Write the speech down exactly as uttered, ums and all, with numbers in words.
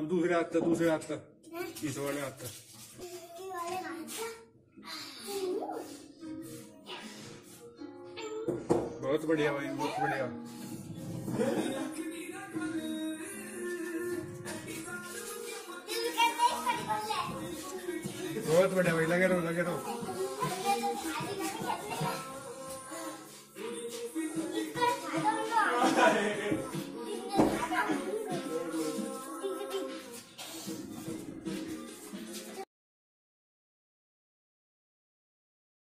अब दूसरे हाथ तक, दूसरे हाथ तक, इस वाले हाथ तक। बहुत बढ़िया भाई, बहुत बढ़िया। बहुत बढ़िया भाई, लगे रहो लगे रहो।